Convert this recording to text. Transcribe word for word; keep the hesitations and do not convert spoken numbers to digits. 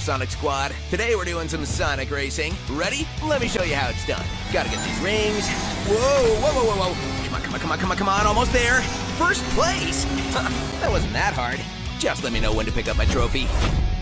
Sonic Squad? Today we're doing some Sonic racing. Ready? Let me show you how it's done. Gotta get these rings. Whoa, whoa, whoa, whoa, whoa. Come on, come on, come on, come on, come on. Almost there. First place. That wasn't that hard. Just let me know when to pick up my trophy.